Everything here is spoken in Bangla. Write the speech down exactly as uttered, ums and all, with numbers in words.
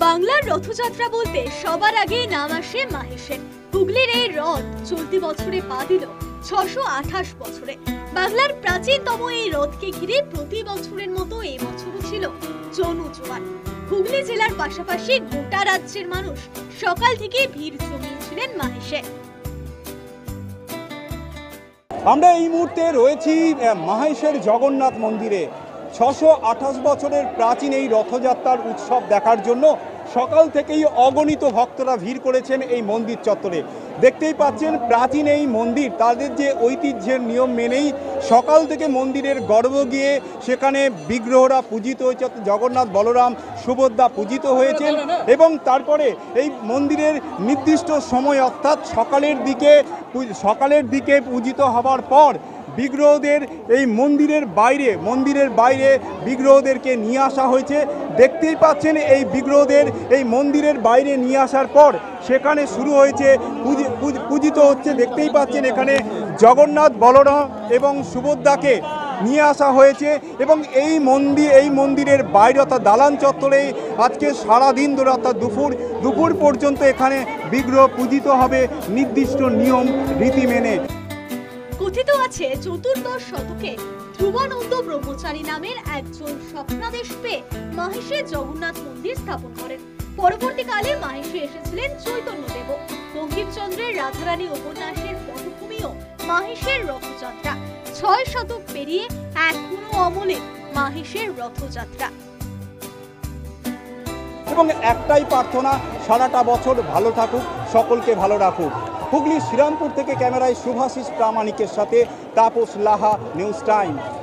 বাংলার রথযাত্রা বলতে সবার আগে নাম আসে মাহেশের। হুগলির এই রথ চলতি বছরে পা দিল ছশো আঠাশ বছরে। বাংলার প্রাচীনতম এই রথকে ঘিরে প্রতি বছরের মতো এই বছরও ছিল জনজোয়ার। হুগলি জেলার পাশাপাশি গোটা রাজ্যের মানুষ সকাল থেকে ভিড় জমিয়েছিলেন মাহেশে। আমরা এই মুহূর্তে রয়েছি মাহেশের জগন্নাথ মন্দিরে। ছশো আঠাশ বছরের প্রাচীন এই রথযাত্রার উৎসব দেখার জন্য সকাল থেকেই অগণিত ভক্তরা ভিড় করেছেন এই মন্দির চত্বরে। দেখতেই পাচ্ছেন প্রাচীন এই মন্দির, তাদের যে ঐতিহ্যের নিয়ম মেনেই সকাল থেকে মন্দিরের গর্ভ গিয়ে সেখানে বিগ্রহরা পূজিত হয়েছে। জগন্নাথ, বলরাম, সুভদ্রা পূজিত হয়েছেন এবং তারপরে এই মন্দিরের নির্দিষ্ট সময় অর্থাৎ সকালের দিকে সকালের দিকে পূজিত হবার পর বিগ্রহদের এই মন্দিরের বাইরে মন্দিরের বাইরে বিগ্রহদেরকে নিয়ে আসা হয়েছে। দেখতেই পাচ্ছেন এই বিগ্রহদের এই মন্দিরের বাইরে নিয়ে আসার পর সেখানে শুরু হয়েছে পূজিত হচ্ছে। দেখতেই পাচ্ছেন এখানে জগন্নাথ, বলরাম এবং সুভদ্রাকে নিয়ে আসা হয়েছে এবং এই মন্দির এই মন্দিরের বাইরে অর্থাৎ দালান চত্বরে আজকে সারাদিন ধরে অর্থাৎ দুপুর দুপুর পর্যন্ত এখানে বিগ্রহ পূজিত হবে নির্দিষ্ট নিয়ম রীতি মেনে। কথিত আছে চতুর্দশ শতকে ধ্রুবানন্দ ব্রহ্মচারী নামের একজন স্বপ্নাদেশ পেয়ে মাহেশে জগন্নাথ মন্দির স্থাপন করেন। পরবর্তীকালে মাহেশে এসেছিলেন চৈতন্যদেব। বঙ্কিমচন্দ্রের রাধারানী উপন্যাসের পটভূমিও মাহেশের রথযাত্রা। ছয় শতক পেরিয়ে এখনো অমলে মাহেশের রথযাত্রা। এবং একটাই প্রার্থনা, সারাটা বছর ভালো থাকুক, সকলকে ভালো রাখুক। হুগলি শ্রীরামপুর থেকে ক্যামেরায় শুভাশিস প্রামাণিকের সাথে তাপস লাহা, নিউজ টাইম।